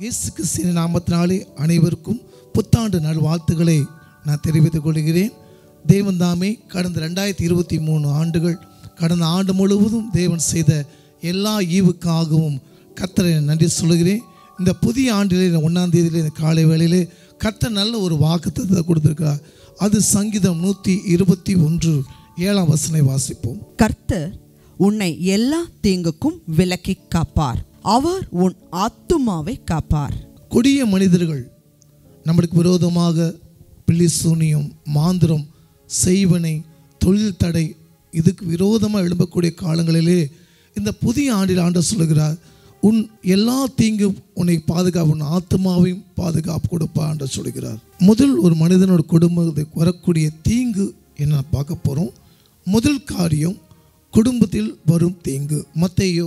இயேசு கிறிஸ்துவின் நாமத்தினாலே அனைவருக்கும் புத்தாண்டு நல்வாழ்த்துக்களை நான் தெரிவித்துக் கொள்கிறேன். தேவன் தாமே கடந்த 2023 ஆண்டுகள் கடந்த ஆண்டு முழுவதும் தேவன் செய்த எல்லா ஈவுக்காகவும் கர்த்தரை நன்றி சொல்கிறேன். இந்த புதிய ஆண்டிலே 1ஆம் தேதியிலே இந்த காலை வேளையிலே கர்த்தர் நல்ல ஒரு வாக்குத்தத்தத்தை கொடுத்திருக்கிறார். அது சங்கீதம் 121 7ஆம் வசனத்தை வாசிப்போம். கர்த்தர் உன்னை எல்லா தீங்குக்கும் விலக்கி காப்பார், அவர் உன் ஆத்துமாவை காப்பார். கொடிய மனிதர்கள் நம்மளுக்கு விரோதமாக பில்லி சூனியம், மாந்திரம், செய்வனை, தொழில் தடை, இதுக்கு விரோதமாக எழும்பக்கூடிய காலங்களிலே இந்த புதிய ஆண்டில் ஆண்டவர் சொல்லுகிறார், உன் எல்லா தீங்கும் உன்னை பாதுகாப்பு, உன் ஆத்மாவையும் பாதுகாப்பு கொடுப்பா என்று சொல்கிறார். முதல் ஒரு மனிதனோட குடும்பத்துக்கு வரக்கூடிய தீங்கு என்ன பார்க்க போகிறோம். முதல் காரியம் குடும்பத்தில் வரும் தீங்கு. மத்தேயு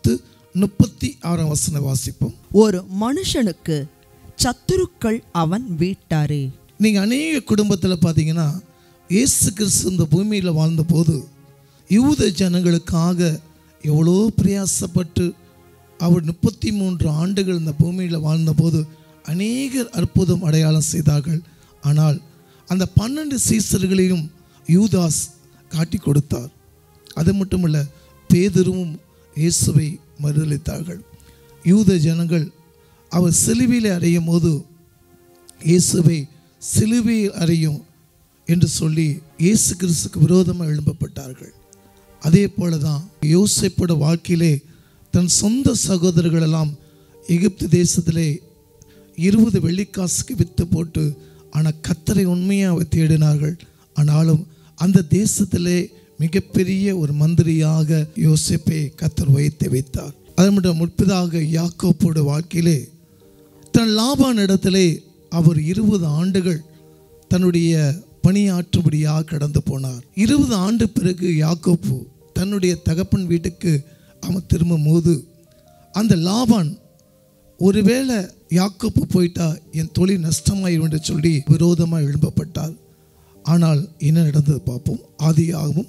10:36 வசனம் வாசிப்போம். ஒரு மனுஷனுக்கு சத்துருக்கள் அவன் வீட்டாரே. நீங்கள் அநேக குடும்பத்தில் பார்த்தீங்கன்னா இயேசு கிறிஸ்து இந்த பூமியில் வாழ்ந்தபோது யூத ஜனங்களுக்காக எவ்வளோ பிரயாசப்பட்டு அவர் 33 ஆண்டுகள் இந்த பூமியில் வாழ்ந்தபோது அநேகர் அற்புதம் அடையாளம் செய்தார்கள். ஆனால் அந்த 12 சீசர்களையும் யூதாஸ் காட்டி கொடுத்தார். அது மட்டுமல்ல, பேதுருவும் இயேசுவை மறுதலித்தார்கள். யூத ஜனங்கள் அவர் சிலுவையில் அறையும் போது இயேசுவை சிலுவையில் அறையும் என்று சொல்லி இயேசு கிறிஸ்துக்கு விரோதமாக எழும்பப்பட்டார்கள். அதே போல தான் யோசேப்போட வாழ்க்கையிலே தன் சொந்த சகோதரர்களெல்லாம் எகிப்து தேசத்திலே 20 வெள்ளிக்காசுக்கு விற்று போட்டு, ஆனால் கர்த்தரை உண்மையாக தேடினார்கள். ஆனாலும் அந்த தேசத்திலே மிகப்பெரிய ஒரு மந்திரியாக யோசேப்பை கர்த்தர் வைத்தார். அது மட்டும் முற்பதாக யாக்கோப்போட வாழ்க்கையிலே தன் லாபான் இடத்திலே அவர் 20 ஆண்டுகள் தன்னுடைய பணியாற்றும்படியாக கடந்து போனார். 20 ஆண்டு பிறகு யாக்கோப்பு தன்னுடைய தகப்பன் வீட்டுக்கு அவன் திரும்பும் போது அந்த லாபான் ஒருவேளை யாக்கோப்பு போயிட்டா என் தொழில் நஷ்டமாயிரும் என்று சொல்லி விரோதமாக எழும்பப்பட்டார். ஆனால் என்ன நடந்தது பார்ப்போம். ஆதியாகமம்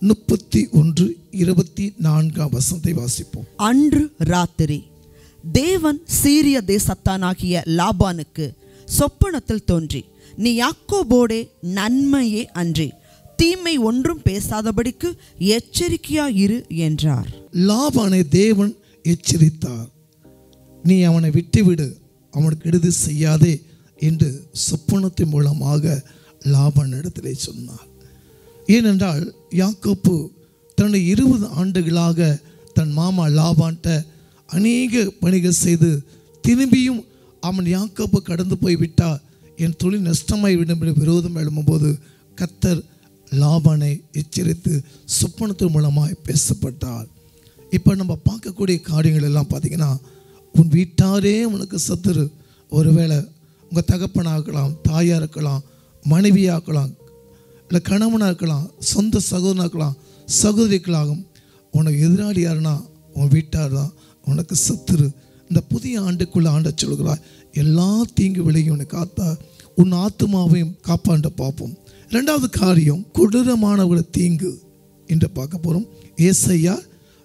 31:24 வசனத்தை வாசிப்போம். அன்று ராத்திரி தேவன் சீரிய தேசத்தானாகிய லாபானுக்கு சொப்பனத்தில் தோன்றி, நீ யாக்கோபோடே நன்மையே அன்றி தீமை ஒன்றும் பேசாதபடிக்கு எச்சரிக்கையாயிரு என்றார். லாபானை தேவன் எச்சரித்தார். நீ அவனை விட்டுவிடு, அவனுக்கு கெடுதி செய்யாதே என்று சொப்பனத்தின் மூலமாக லாபான் இடத்திலே சொன்னார். ஏனென்றால் யாக்கோப்பு தன்னுடைய 20 ஆண்டுகளாக தன் மாமா லாபான்ட்ட அநேக பணிகள் செய்து திரும்பியும் அவன் யாக்கோப்பு கடந்து போய்விட்டா என் தொழில் நஷ்டமாய்விடும் என்று விரோதம் எழும்பும்போது கர்த்தர் லாபானை எச்சரித்து சொப்பனத்தின் மூலமாக பேசப்பட்டார். இப்போ நம்ம பார்க்கக்கூடிய காரியங்கள் எல்லாம் பார்த்திங்கன்னா, உன் வீட்டாரே உனக்கு சத்துரு. ஒருவேளை உங்கள் தகப்பனாக இருக்கலாம், தாயாக இருக்கலாம், மனைவியாக இருக்கலாம், இல்லை கணவனாக இருக்கலாம், சொந்த சகோதரனாக இருக்கலாம், சகோதரிகளாகும். உனக்கு எதிராளி யாருன்னா உன் வீட்டார் தான் உனக்கு சத்துரு. இந்த புதிய ஆண்டுக்குள்ளே ஆண்ட சொல்கிறார், எல்லா தீங்கு விலையும் உனக்கு காத்தா உன் ஆத்மாவையும் காப்பாண்ட பார்ப்போம். 2வது காரியம் கொடூரமானவர்கள தீங்கு என்று பார்க்க போகிறோம். ஏசாயா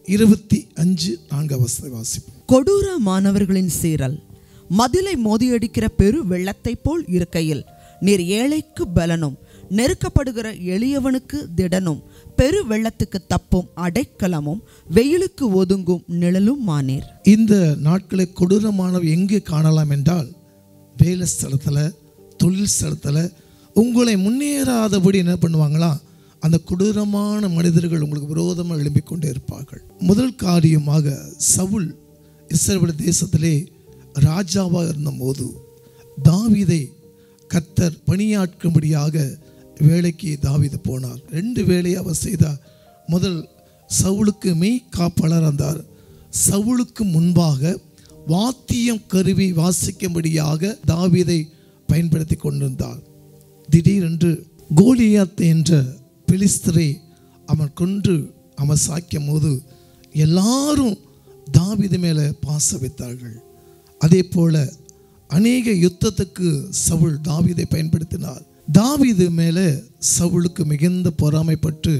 25:4 வசனத்தை வாசிப்போம். கொடூரமானவர்களின் சீரல் மதிலை மோதியடிக்கிற பெரு வெள்ளத்தை போல் இருக்கையில், நீர் ஏழைக்கு பலனும் நெருக்கப்படுகிற எளியவனுக்கு திடனும் பெரு வெள்ளத்துக்கு தப்பும் அடைக்கலமும் வெயிலுக்கு ஒதுங்கும் நிழலும் மானீர். இந்த நாட்களை கொடூரமானவை எங்கே காணலாம் என்றால், வேலை ஸ்தலத்தில், தொழில் ஸ்தலத்தில் உங்களை முன்னேறாதபடி என்ன பண்ணுவாங்களா, அந்த கொடூரமான மனிதர்கள் உங்களுக்கு விரோதமாக எழும்பிக் கொண்டே இருப்பார்கள். முதல் காரியமாக சவுல் இஸ்ரவேல் தேசத்திலே ராஜாவாக இருந்தபோது தாவீதை கர்த்தர் பணியாற்றும்படியாக வேலைக்கு தாவீது போனார். 2 வேலையை அவர் செய்தார். முதல் சவுலுக்கு மெய் காப்பாளர் இருந்தார். சவுலுக்கு முன்பாக வாத்தியம் கருவி வாசிக்கும்படியாக தாவீதை பயன்படுத்தி கொண்டிருந்தார். திடீரென்று கோலியாத் என்ற பெலிஸ்தரை அவன் கொன்று அவன் சாய்க்கும் போது எல்லாரும் தாவீது மேலே பாச வைத்தார்கள். அதே போல அநேக யுத்தத்துக்கு சவுல் தாவீதை பயன்படுத்தினார். தாவீது மேலே சவுலுக்கு மிகுந்த பொறாமைப்பட்டு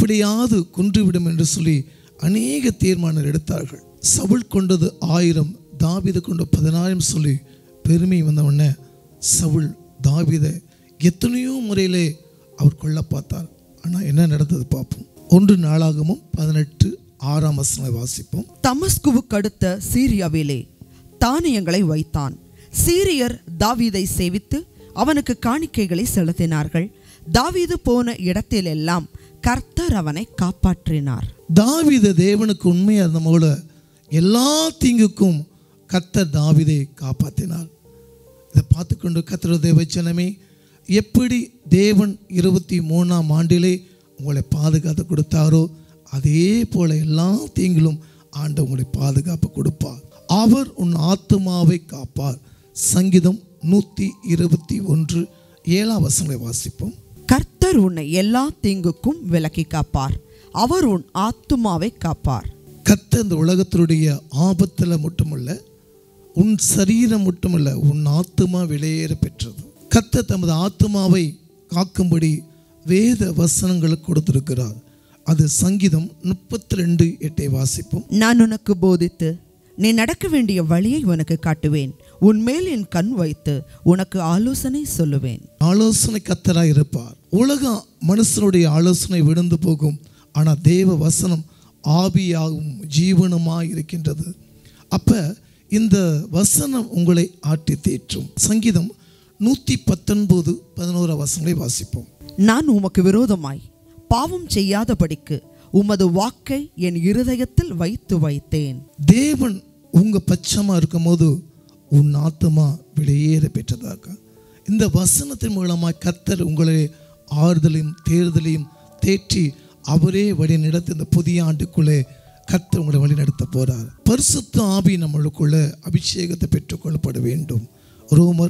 எப்படியாவது கொன்றுவிடும் என்று சொல்லி அநேக தீர்மானம் எடுத்தார்கள். சவுல் கொண்டது 1000, தாவீதை கொண்டு 16 சொல்லி பெருமை வந்த உடனே சவுல் தாவீதை எத்தனையோ முறையிலே அவர் கொல்ல பார்த்தார். ஆனால் என்ன நடந்தது பார்ப்போம். 1 நாளாகமும் 18:6 வாசிப்போம். தமஸ்குவுக்கு அடுத்த சீரியாவிலே தானியங்களை வைத்தான். சீரியர் தாவீதை சேவித்து அவனுக்கு காணிக்கைகளை செலுத்தினார்கள். தாவீது போன இடத்திலெல்லாம் கர்த்தர் அவனை காப்பாற்றினார். தாவீது தேவனுக்கு உண்மையா இருந்த போல எல்லா தீங்குக்கும் கர்த்தர் தாவீதை காப்பாற்றினார். இதை பார்த்துக்கொண்டு கர்த்தர் தேவஜனமே, எப்படி தேவன் 23ஆம் ஆண்டிலே உங்களை பாதுகாத்து கொடுத்தாரோ அதே போல எல்லா தீங்கிலும் ஆண்டவர் உங்களை பாதுகாப்பு கொடுப்பார். அவர் உன் ஆத்துமாவை காப்பார். சங்கீதம் 121:7 வாசிப்போம். கர்த்தர் உன்னை எல்லா தீங்குக்கும் விலக்கி காப்பார். அவர் உன் ஆத்துமாவை காப்பார். கர்த்தர் இந்த உலகத்தினுடைய ஆபத்தில் மட்டுமல்ல, உன் சரீரம் மட்டுமல்ல, உன் ஆத்துமா விலையேற பெற்றது. கர்த்தர் தமது ஆத்துமாவை காக்கும்படி வேத வசனங்களை கொடுத்திருக்கிறார். அது சங்கீதம் 32:8 வாசிப்போம். நான் உனக்கு போதித்து நீ நடக்க வேண்டிய வழியை உனக்கு காட்டுவேன். உன்மேல் என் கண் வைத்து உனக்கு ஆலோசனை சொல்லுவேன். ஆலோசனை கர்த்தராய் இருப்பார். உலகம் மனுஷனுடைய ஆலோசனை விழுந்து போகும், ஆனால் தேவ வசனம் ஆவியாகவும் ஜீவனுமாய் இருக்கின்றது. அப்ப இந்த வசனம் உங்களை ஆட்டி தேற்றும். சங்கீதம் 119:11 வாசிப்போம். நான் உமக்கு விரோதமாய் பாவம் செய்யாதபடிக்கு உமது வாக்கை என் இருதயத்தில் வைத்தேன். தேவன் உங்க பட்சமா இருக்கும் போது உன் ஆத்துமா வெளியேற பெற்றதாக. இந்த வசனத்தின் மூலமாக கர்த்தர் உங்களை ஆறுதலையும் தேர்தலையும் தேற்றி அவரே வழி நடத்தி இந்த புதிய ஆண்டுக்குள்ளே கர்த்தர் உங்களை வழி நடத்த போறார். பரிசுத்த ஆவி நம்மளுக்குள்ள அபிஷேகத்தை பெற்றுக்கொள்ளப்பட வேண்டும். ரோமர்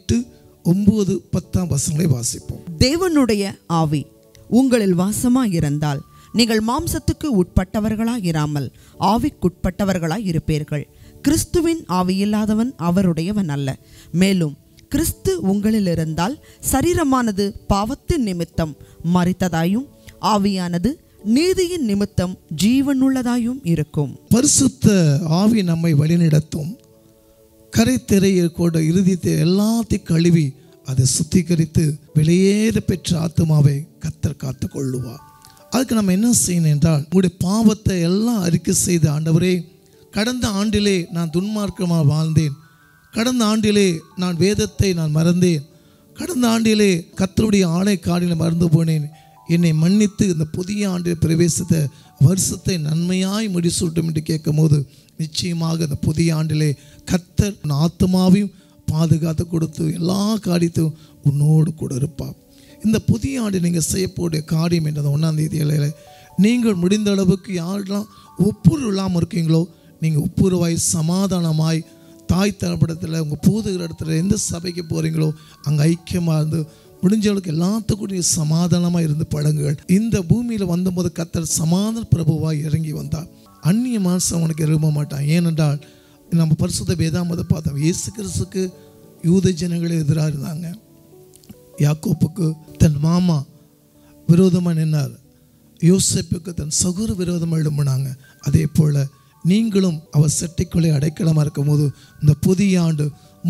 8:9-10 வாசிப்போம். தேவனுடைய ஆவி உங்களில் வாசமாய் இருந்தால் நீங்கள் மாம்சத்துக்கு உட்பட்டவர்களாய் இராமல் ஆவிக்குட்பட்டவர்களாய் இருப்பீர்கள். கிறிஸ்துவின் ஆவி இல்லாதவன் அவருடையவன் அல்ல. மேலும் கிறிஸ்து உங்களில் இருந்தால் சரீரமானது பாவத்தின் நிமித்தம் மரித்ததாயும் ஆவியானது நீதியின் நிமித்தம் ஜீவனுள்ளதாயும் இருக்கும். பரிசுத்த ஆவி நம்மை வழிநடத்தும். கரை திரையை கூட இறுதியத்தை எல்லாத்தையும் கழுவி அதை சுத்திகரித்து வெளியேற பெற்ற ஆத்துமாவை கர்த்தர் காத்து கொள்ளுவார். அதுக்கு நம்ம என்ன செய்யணும் என்றால், உங்களுடைய பாவத்தை எல்லாம் அறிக்கை செய்த ஆண்டவரே, கடந்த ஆண்டிலே நான் துன்மார்க்கமாக வாழ்ந்தேன், கடந்த ஆண்டிலே நான் வேதத்தை நான் மறந்தேன், கடந்த ஆண்டிலே கர்த்தருடைய ஆணை காடியில் மறந்து போனேன், என்னை மன்னித்து இந்த புதிய ஆண்டில் பிரவேசித்த வருஷத்தை நன்மையாய் முடிசூட்டும் என்று கேட்கும் போது நிச்சயமாக இந்த புதிய ஆண்டிலே கர்த்தர் ஆத்துமாவையும் பாதுகாத்து கொடுத்து எல்லா காரியத்தையும் உன்னோடு கூட இருப்பார். இந்த புதிய ஆண்டு நீங்கள் செய்யக்கூடிய காரியம் என்ற 1ஆம் தேதியில் நீங்கள் முடிந்த அளவுக்கு யாரெல்லாம் ஒப்புரவு இல்லாமல் இருக்கீங்களோ நீங்கள் ஒப்புரவாய் சமாதானமாய் தாய் தரப்படத்தில் உங்கள் போதுகிற இடத்துல எந்த சபைக்கு போகிறீங்களோ அங்கே ஐக்கியமாக இருந்து முடிஞ்சவளுக்கு எல்லாத்துக்கும் சமாதானமாக இருந்து பழங்குகள். இந்த பூமியில் வந்தபோது கர்த்தர் சமாதான பிரபுவாய் இறங்கி வந்தார். அந்நிய மனுஷன் அவனுக்கு விரும்ப மாட்டான். ஏனென்றால் நம்ம பரிசுத்த வேதாமத்தை பார்த்தோம். இயேசு கிறிஸ்துக்கு யூத ஜனங்களே எதிராக இருந்தாங்க. யாக்கோப்புக்கு தன் மாமா விரோதமாக நின்னார். யோசேப்புக்கு தன் சகோதர விரோதமாக எழும்பினாங்க. அதே போல் நீங்களும் அவர் செட்டைக்குள்ளே அடைக்கலமாக இருக்கும் போது இந்த புதிய ஆண்டு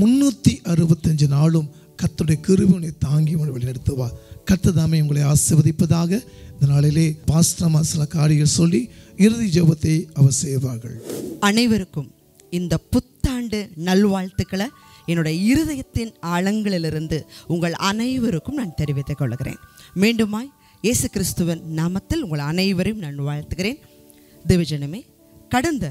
365 நாளும் கர்த்தருடைய கிருபையை தாங்கி உங்களை வழிநடத்துவார். கர்த்தர் தாமே உங்களை ஆசீர்வதிப்பதாக. இந்த நாளிலே பாஸ்டர் சில காரியங்கள் சொல்லி இறுதி ஜெபத்தை அவர் செய்வார்கள். அனைவருக்கும் இந்த புத்தாண்டு நல்வாழ்த்துக்களை என்னுடைய இருதயத்தின் ஆழங்களிலிருந்து உங்கள் அனைவருக்கும் நான் தெரிவித்துக் கொள்கிறேன். மீண்டுமாய் இயேசு கிறிஸ்துவின் நாமத்தில் உங்கள் அனைவரையும் நான் வாழ்த்துகிறேன். தேவஜனமே, கடந்த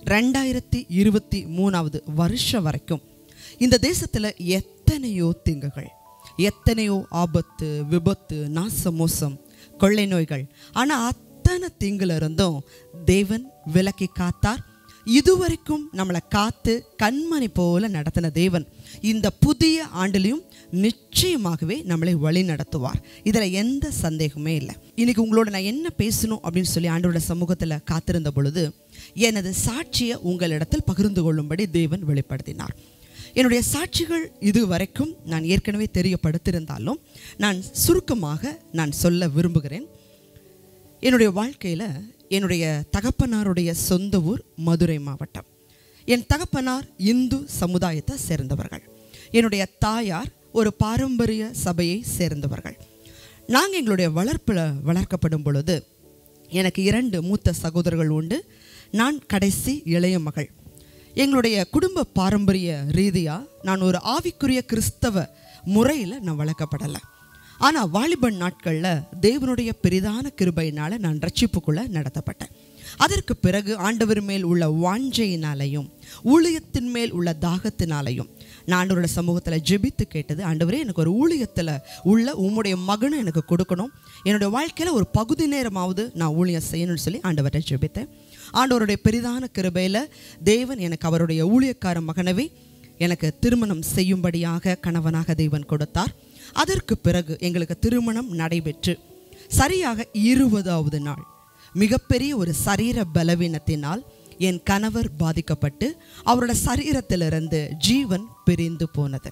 2023 வருஷம் வரைக்கும் இந்த தேசத்தில் எத்தனையோ தீங்குகள், எத்தனையோ ஆபத்து, விபத்து, நாச மோசம், கொள்ளை நோய்கள், ஆனால் அத்தனை தீங்குல இருந்தும் தேவன் விலக்கி காத்தார். இதுவரைக்கும் நம்மளை காத்து கண்மணி போல நடத்தின தேவன் இந்த புதிய ஆண்டிலையும் நிச்சயமாகவே நம்மளை வழி நடத்துவார். இதில் எந்த சந்தேகமே இல்லை. இன்னைக்கு உங்களோட நான் என்ன பேசணும் அப்படின்னு சொல்லி ஆண்டவரோட சமூகத்தில் காத்திருந்த பொழுது எனது சாட்சியை உங்களிடத்தில் பகிர்ந்து கொள்ளும்படி தேவன் வெளிப்படுத்தினார். என்னுடைய சாட்சிகள் இது வரைக்கும் நான் ஏற்கனவே தெரியப்படுத்தியிருந்தாலும் நான் சுருக்கமாக நான் சொல்ல விரும்புகிறேன். என்னுடைய வாழ்க்கையில் என்னுடைய தகப்பனாருடைய சொந்த ஊர் மதுரை மாவட்டம். என் தகப்பனார் இந்து சமுதாயத்தை சேர்ந்தவர்கள். என்னுடைய தாயார் ஒரு பாரம்பரிய சபையை சேர்ந்தவர்கள். நாங்கள் எங்களுடைய வளர்ப்பில் வளர்க்கப்படும் பொழுது எனக்கு 2 மூத்த சகோதரர்கள் உண்டு. நான் கடைசி இளைய மகள். எங்களுடைய குடும்ப பாரம்பரிய ரீதியாக நான் ஒரு ஆவிக்குரிய கிறிஸ்தவ முறையில் நான் வளர்க்கப்படலை. ஆனால் வாலிபன் நாட்களில் தேவனுடைய பெரிதான கிருபையினால் நான் ரட்சிப்புக்குள்ளே நடத்தப்பட்டேன். அதற்கு பிறகு ஆண்டவர் மேல் உள்ள வாஞ்சையினாலையும் ஊழியத்தின் மேல் உள்ள தாகத்தினாலையும் நான் ஆண்டவரோட சமூகத்தில் ஜெபித்து கேட்டது, ஆண்டவரே எனக்கு ஒரு ஊழியத்தில் உள்ள உம்முடைய மகனை எனக்கு கொடுக்கணும், என்னுடைய வாழ்க்கையில் ஒரு பகுதி நேரமாவது நான் ஊழியம் செய்யணும்னு சொல்லி ஆண்டவரை ஜெபித்தேன். ஆண்டவருடைய பெரிதான கிருபையில் தேவன் எனக்கு அவருடைய ஊழியக்கார மகனவை எனக்கு திருமணம் செய்யும்படியாக கணவனாக தேவன் கொடுத்தார். அதற்கு பிறகு எங்களுக்கு திருமணம் நடைபெற்று சரியாக 20வது நாள் மிகப்பெரிய ஒரு சரீர பலவீனத்தினால் என் கணவர் பாதிக்கப்பட்டு அவரோட சரீரத்திலிருந்து ஜீவன் பிரிந்து போனது.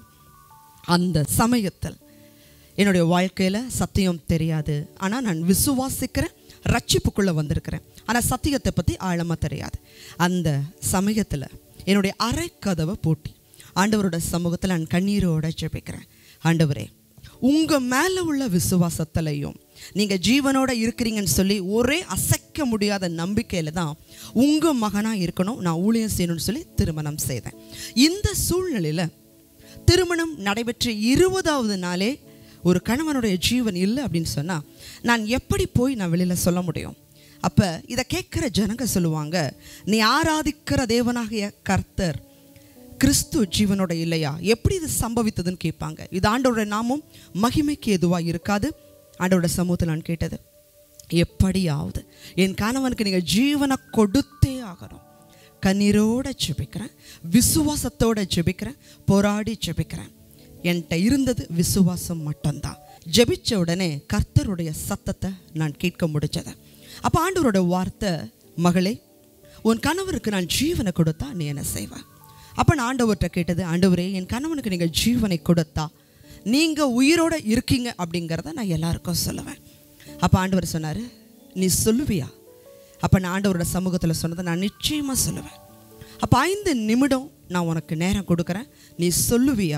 அந்த சமயத்தில் என்னுடைய வாழ்க்கையில் சத்தியம் தெரியாது, ஆனால் நான் விசுவாசிக்கிறேன், ரட்சிப்புக்குள்ளே வந்திருக்கிறேன், ஆனால் சத்தியத்தை பற்றி ஆழமாக தெரியாது. அந்த சமயத்தில் என்னுடைய அரை கதவை பூட்டி ஆண்டவரோட சமூகத்தில் நான் கண்ணீரோட ஜெபிக்கிறேன். ஆண்டவரே, உங்கள் மேலே உள்ள விசுவாசத்திலையும் நீங்கள் ஜீவனோட இருக்கிறீங்கன்னு சொல்லி ஒரே அசைக்க முடியாத நம்பிக்கையில் தான் உங்கள் மகனாக இருக்கணும், நான் ஊழியம் செய்யணும்னு சொல்லி திருமணம் செய்தேன். இந்த சூழ்நிலையில் திருமணம் நடைபெற்ற 20வது நாளே ஒரு கணவனுடைய ஜீவன் இல்லை அப்படின்னு சொன்னால் நான் எப்படி போய் நான் வெளியில் சொல்ல முடியும்? அப்போ இதை கேட்குற ஜனங்க சொல்லுவாங்க, நீ ஆராதிக்கிற தேவனாகிய கர்த்தர் கிறிஸ்து ஜீவனோட இல்லையா, எப்படி இது சம்பவித்ததுன்னு கேட்பாங்க. இது ஆண்டவரோட நாமும் மகிமைக்கு எதுவாக இருக்காது. ஆண்டவரோட சமூகத்தில் நான் கேட்டது, எப்படியாவது என் கணவனுக்கு நீங்கள் ஜீவனை கொடுத்தே ஆகணும். கண்ணீரோட ஜெபிக்கிறேன், விசுவாசத்தோட ஜெபிக்கிறேன், போராடி ஜெபிக்கிறேன். என்கிட்ட இருந்தது விசுவாசம் மட்டும்தான். ஜெபிச்ச உடனே கர்த்தருடைய சத்தத்தை நான் கேட்க முடிச்சது. அப்போ ஆண்டவரோட வார்த்தை, மகளே, உன் கணவருக்கு நான் ஜீவனை கொடுத்தா நீ என்ன செய்வேன்? அப்போ நான் ஆண்டவர்கிட்ட கேட்டது, ஆண்டவரே, என் கணவனுக்கு நீங்கள் ஜீவனை கொடுத்தா நீங்கள் உயிரோடு இருக்கீங்க அப்படிங்கிறத நான் எல்லாருக்கும் சொல்லுவேன். அப்போ ஆண்டவர் சொன்னார், நீ சொல்லுவியா? அப்போ நான் ஆண்டவரோட சமூகத்தில் சொன்னதை நான் நிச்சயமாக சொல்லுவேன். அப்போ 5 நிமிடம் நான் உனக்கு நேரம் கொடுக்குறேன், நீ சொல்லுவியா?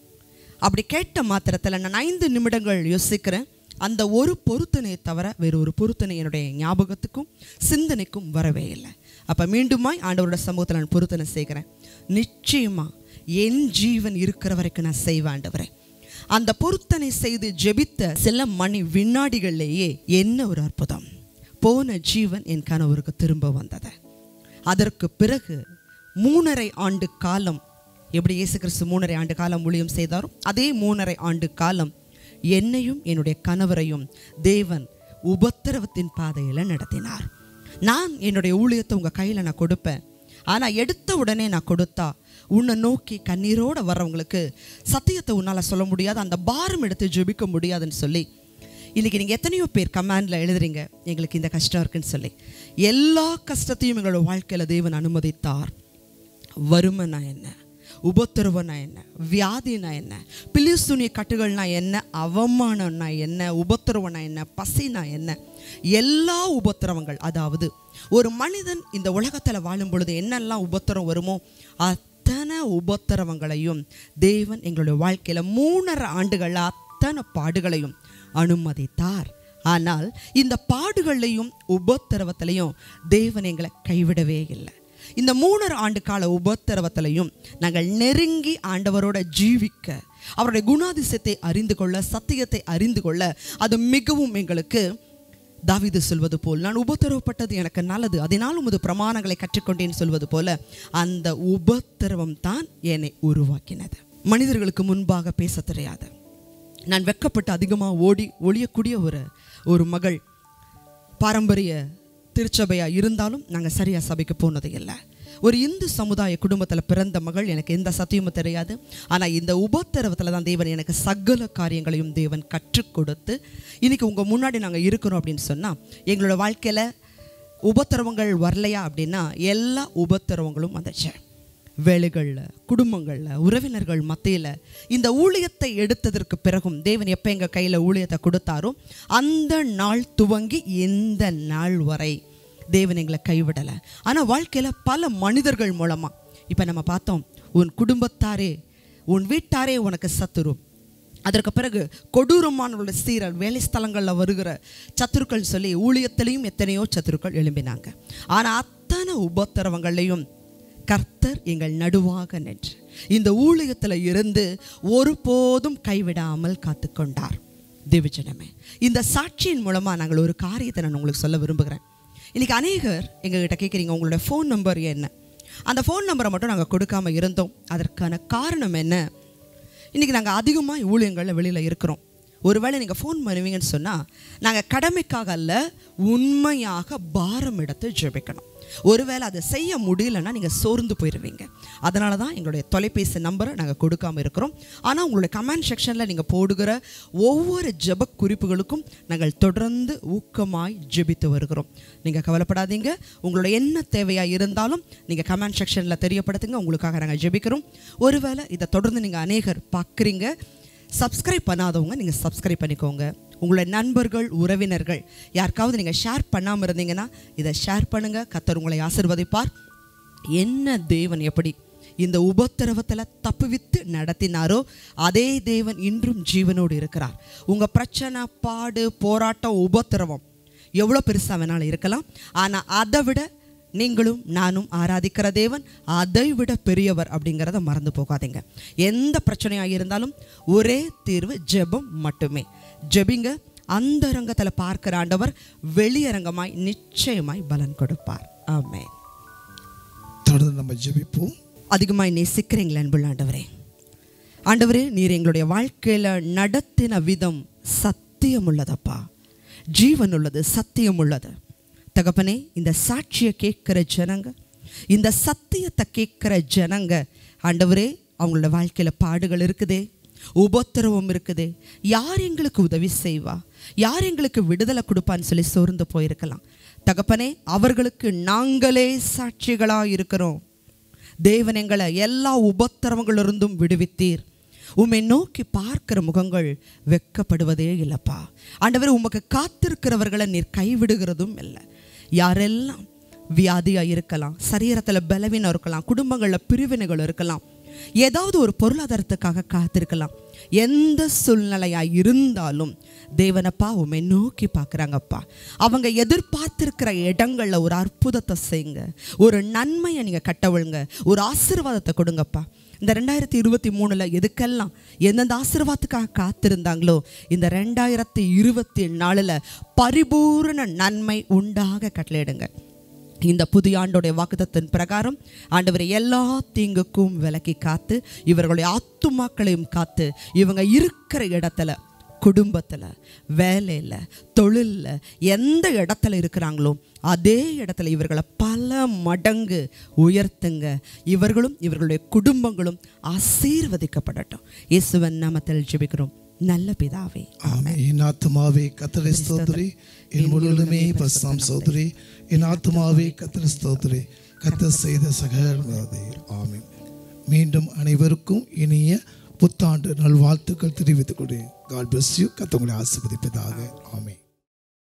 அப்படி கேட்ட மாத்திரத்தில் நான் 5 நிமிடங்கள் யோசிக்கிறேன். அந்த ஒரு பொருத்தனையை தவிர வேறு ஒரு பொருத்தனை என்னுடைய ஞாபகத்துக்கும் சிந்தனைக்கும் வரவே இல்லை. அப்போ மீண்டுமாய் ஆண்டவரோட சமூகத்தில் நான் பொருத்தனை செய்கிறேன். நிச்சயமாக என் ஜீவன் இருக்கிற வரைக்கும் நான் செய்வேன் ஆண்டவரே. அந்த பொருத்தனை செய்து ஜெபித்த சில மணி வினாடிகளிலேயே என்ன ஒரு அற்புதம்! போன ஜீவன் என் கணவருக்கு திரும்ப வந்தது. அதற்கு பிறகு 3.5 ஆண்டு காலம், எப்படி இயேசு கிறிஸ்து 3.5 ஆண்டு காலம் ஊழியம் செய்தாரோ அதே 3.5 ஆண்டு காலம் என்னையும் என்னுடைய கணவரையும் தேவன் உபத்திரவத்தின் பாதையில் நடத்தினார். நான் என்னுடைய ஊழியத்தை உங்கள் கையில் நான் கொடுப்பேன், ஆனால் எடுத்த உடனே நான் கொடுத்தா உன்னை நோக்கி கண்ணீரோடு வர்றவங்களுக்கு சத்தியத்தை உன்னால் சொல்ல முடியாது, அந்த பாரம் எடுத்து ஜெபிக்க முடியாதுன்னு சொல்லி இன்றைக்கி நீங்கள் எத்தனையோ பேர் கமெண்டில் எழுதுறீங்க, எங்களுக்கு இந்த கஷ்டம் இருக்குன்னு சொல்லி. எல்லா கஷ்டத்தையும் எங்களோட வாழ்க்கையில் தேவன் அனுமதித்தார். வறுமைனா என்ன, உபத்திரவனா என்ன, வியாதினா என்ன, பிலிஸ்தீனிய கட்டுகள்னா என்ன, அவமானம்னா என்ன, உபத்திரவனா என்ன, பசினா என்ன, எல்லா உபத்திரவங்கள், அதாவது ஒரு மனிதன் இந்த உலகத்தில் வாழும் பொழுது என்னெல்லாம் உபத்திரம் வருமோ அத்தனை உபத்திரவங்களையும் தேவன் எங்களுடைய வாழ்க்கையில் 3.5 ஆண்டுகளில் அத்தனை பாடுகளையும் அனுமதித்தார். ஆனால் இந்த பாடுகளையும் உபத்திரவத்திலையும் தேவன் எங்களை கைவிடவே இல்லை. இந்த 3.5 ஆண்டு கால உபத்திரவத்திலையும் நாங்கள் நெருங்கி ஆண்டவரோட ஜீவிக்க, அவருடைய குணாதிசயத்தை அறிந்து கொள்ள, சத்தியத்தை அறிந்து கொள்ள, அது மிகவும் எங்களுக்கு தாவீது சொல்வது போல், நான் உபத்திரவப்பட்டது எனக்கு நல்லது, அதனால் உமது பிரமாணங்களை கற்றுக்கொண்டேன்னு சொல்வது போல அந்த உபத்திரவம் தான் என்னை உருவாக்கினது. மனிதர்களுக்கு முன்பாக பேச தெரியாது, நான் வெட்கப்பட்டு அதிகமாக ஒளியக்கூடிய ஒரு மகள். பாரம்பரிய திருச்சபையாக இருந்தாலும் நாங்கள் சரியாக சபைக்கு போனது இல்லை. ஒரு இந்து சமுதாய குடும்பத்தில் பிறந்த மகள், எனக்கு எந்த சத்தியமும் தெரியாது. ஆனால் இந்த உபத்திரவத்தில் தான் தேவன் எனக்கு சகல காரியங்களையும் தேவன் கற்றுக் கொடுத்து இன்றைக்கி உங்கள் முன்னாடி நாங்கள் இருக்கிறோம் அப்படின்னு சொன்னால், எங்களோட வாழ்க்கையில் உபத்திரவங்கள் வரலையா அப்படின்னா எல்லா உபத்திரவங்களும் வந்துச்சு. வேலைகளில், குடும்பங்களில், உறவினர்கள் மத்தியில். இந்த ஊழியத்தை எடுத்ததற்கு பிறகும் தேவன் எப்போ எங்கள் கையில் ஊழியத்தை கொடுத்தாரோ அந்த நாள் துவங்கி இந்த நாள் வரை தேவன் எங்களை கைவிடலை. ஆனால் வாழ்க்கையில் பல மனிதர்கள் மூலமாக இப்போ நம்ம பார்த்தோம், உன் குடும்பத்தாரே உன் வீட்டாரே உனக்கு சத்துரு. அதற்கு பிறகு கொடூரமானவர்களுடைய சீரல், வேலை ஸ்தலங்களில் வருகிற சத்துருக்கள் சொல்லி ஊழியத்திலையும் எத்தனையோ சத்துருக்கள் எழும்பினாங்க. ஆனால் அத்தனை உபத்திரவங்களையும் கர்த்தர் எங்கள் நடுவாக நின்று இந்த ஊழியத்தில் இருந்து ஒருபோதும் கைவிடாமல் காத்துக்கொண்டார். தேவஜனமே, இந்த சாட்சியின் மூலமாக நாங்கள் ஒரு காரியத்தை நான் உங்களுக்கு சொல்ல விரும்புகிறேன். இன்றைக்கி அநேகர் எங்ககிட்ட கேட்குறீங்க, உங்களுடைய ஃபோன் நம்பர் என்ன? அந்த ஃபோன் நம்பரை மட்டும் நாங்கள் கொடுக்காமல் இருந்தோம். அதற்கான காரணம் என்ன? இன்றைக்கி நாங்கள் அதிகமாக ஊழியங்களில் வெளியில் இருக்கிறோம். ஒருவேளை நீங்கள் ஃபோன் பண்ணுவீங்கன்னு சொன்னால் நாங்கள் கடமைக்காக அல்ல, உண்மையாக பாரம் எடுத்து ஜெபிக்கணும். ஒருவேளை அதை செய்ய முடியலன்னா நீங்கள் சோர்ந்து போயிடுவீங்க. அதனால தான் எங்களுடைய தொலைபேசி நம்பரை நாங்கள் கொடுக்காமல் இருக்கிறோம். ஆனால் உங்களுடைய கமெண்ட் செக்ஷனில் நீங்கள் போடுகிற ஒவ்வொரு ஜெப குறிப்புகளுக்கும் நாங்கள் தொடர்ந்து ஊக்கமாய் ஜெபித்து வருகிறோம். நீங்கள் கவலைப்படாதீங்க. உங்களுடைய என்ன தேவையாக இருந்தாலும் நீங்கள் கமெண்ட் செக்ஷனில் தெரியப்படுத்துங்க. உங்களுக்காக நாங்கள் ஜெபிக்கிறோம். ஒருவேளை இதை தொடர்ந்து நீங்கள் அநேகர் பார்க்குறீங்க, சப்ஸ்கிரைப் பண்ணாதவங்க நீங்கள் சப்ஸ்கிரைப் பண்ணிக்கோங்க. உங்களுடைய நண்பர்கள், உறவினர்கள் யாருக்காவது நீங்கள் ஷேர் பண்ணாமல் இருந்தீங்கன்னா இதை ஷேர் பண்ணுங்கள். கர்த்தர் உங்களை ஆசீர்வதிப்பார். என்ன தேவன் எப்படி இந்த உபத்திரவத்தில் தப்புவித்து நடத்தினாரோ அதே தேவன் இன்றும் ஜீவனோடு இருக்கிறார். உங்கள் பிரச்சனை, பாடு, போராட்டம், உபத்திரவம் எவ்வளோ பெருசாக வேணாலும் இருக்கலாம். ஆனால் அதை விட நீங்களும் நானும் ஆராதிக்கிற தேவன் அதை விட பெரியவர் அப்படிங்கிறத மறந்து போகாதீங்க. எந்த பிரச்சனையாக இருந்தாலும் ஒரே தீர்வு ஜெபம் மட்டுமே. ஜெபிங்க. அந்த ரங்கத்தில் பார்க்கிற ஆண்டவர் வெளியரங்கமாய் நிச்சயமாய் பலன் கொடுப்பார். ஆமென். தொடர்ந்து நம்ம ஜெபிப்போம். அதிகமாய் நேசிக்கிறீங்களா அன்புள்ள ஆண்டவரே? ஆண்டவரே, நீர் எங்களுடைய வாழ்க்கையில் நடத்தின விதம் சத்தியம் உள்ளதப்பா, ஜீவன் உள்ளது, சத்தியம் உள்ளது. தகப்பனே, இந்த சாட்சியை கேட்கிற ஜனங்க, இந்த சத்தியத்தை கேட்கிற ஜனங்க ஆண்டவரே, அவங்களோட வாழ்க்கையில் பாடுகள் இருக்குதே, உபத்திரவம் இருக்குதே, யார் எங்களுக்கு உதவி செய்வா, யார் எங்களுக்கு விடுதலை கொடுப்பான்னு சொல்லி சோர்ந்து போயிருக்கலாம். தகப்பனே, அவர்களுக்கு நாங்களே சாட்சிகளாக இருக்கிறோம். தேவன் எங்களை எல்லா உபத்திரவங்களிலிருந்தும் விடுவித்தீர். உம்மை நோக்கி பார்க்கிற முகங்கள் வெட்கப்படுவதே இல்லைப்பா. ஆண்டவர், உமக்கு காத்திருக்கிறவர்களை நீர் கைவிடுகிறதும் இல்லை. யாரெல்லாம் வியாதியாக இருக்கலாம், சரீரத்தில் பலவீனம் இருக்கலாம், குடும்பங்களில் பிரிவினைகள் இருக்கலாம், ஏதாவது ஒரு பொருளாதாரத்துக்காக காத்திருக்கலாம், எந்த சூழ்நிலையாக இருந்தாலும் தேவனப்பா உம்மை நோக்கி பார்க்குறாங்கப்பா. அவங்க எதிர்பார்த்திருக்கிற இடங்களில் ஒரு அற்புதத்தை செய்யுங்க, ஒரு நன்மையை நீங்கள் கட்டவிழுங்க, ஒரு ஆசீர்வாதத்தை கொடுங்கப்பா. இந்த 2023 எதுக்கெல்லாம் எந்தெந்த ஆசீர்வாதத்துக்காக காத்திருந்தாங்களோ இந்த 2024 பரிபூர்ண நன்மை உண்டாக கட்டளையிடுங்க. இந்த புதிய ஆண்டோடைய வாக்குத்தத்தின் பிரகாரம் ஆண்டவரை எல்லா தீங்குக்கும் விலக்கி காத்து, இவர்களுடைய ஆத்துமாக்களையும் காத்து, இவங்க இருக்கிற இடத்துல, குடும்பத்தில், வேலையில், தொழிலில், எந்த இடத்துல இருக்கிறாங்களோ அதே இடத்துல இவர்களை பல மடங்கு உயர்த்துங்க. இவர்களும் இவர்களுடைய குடும்பங்களும் ஆசீர்வதிக்கப்படட்டும். இயேசுவின் நாமத்தில் ஜெபிக்கிறோம் நல்ல பிதாவே, ஆமென். என் ஆத்துமாவே கர்த்தரை ஸ்தோத்திரி, என் முழுவதுமே பரிசுத்தம் ஸ்தோத்திரி. என் ஆத்துமாவே கர்த்தரை ஸ்தோத்திரி, கர்த்தர் செய்த சகல. ஆமென். மீண்டும் அனைவருக்கும் இனிய புத்தாண்டு நல்வாழ்த்துக்கள் தெரிவித்துக் கொண்டு God bless you. கர்த்தர் உங்களை ஆசீர்வதிப்பதாக. ஆமென்.